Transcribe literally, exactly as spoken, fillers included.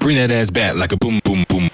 bring that ass back like a boom, boom, boom.